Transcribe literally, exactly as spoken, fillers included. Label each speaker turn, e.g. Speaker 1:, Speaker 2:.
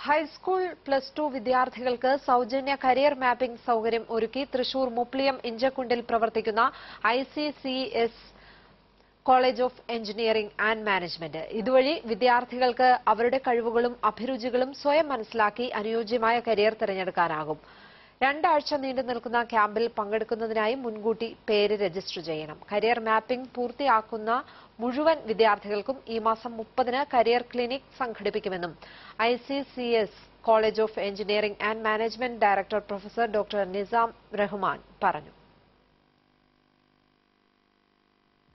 Speaker 1: High school plus two വിദ്യാർത്ഥികൾക്ക് സൗജന്യ career mapping സൌകര്യം ഒരുക്കി തൃശൂർ മുപ്ലിയം ഇഞ്ചക്കുണ്ടിൽ പ്രവർത്തിക്കുന്ന I C C S college of engineering and management. ഇതുവഴി വിദ്യാർത്ഥികൾക്ക് അവരുടെ കഴിവുകളും അഭിരുചികളും സ്വയം മനസ്സിലാക്കി അനുയോജ്യമായ കരിയർ തിരഞ്ഞെടുക്കാനാകും. രണ്ടാഴ്ച നീണ്ടു നിൽക്കുന്ന ക്യാമ്പിൽ പങ്കെടുക്കുന്നതിനായി മുൻകൂട്ടി പേര് രജിസ്റ്റർ ചെയ്യണം. കരിയർ മാപ്പിംഗ് പൂർത്തിയാക്കുന്ന മുഴുവൻ വിദ്യാർത്ഥികൾക്കും ഈ മാസം മുപ്പതിന് കരിയർ ക്ലിനിക് സംഘടിപ്പിക്കുമെന്നും I C C S college of engineering and management director professor doctor Nizam Rahman പറഞ്ഞു.